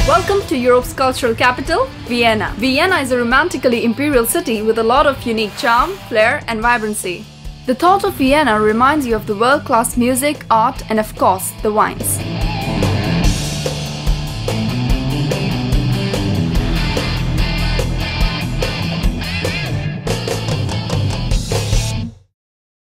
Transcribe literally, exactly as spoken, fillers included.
Welcome to Europe's cultural capital, Vienna. Vienna is a romantically imperial city with a lot of unique charm, flair and vibrancy. The thought of Vienna reminds you of the world-class music, art and of course, the wines.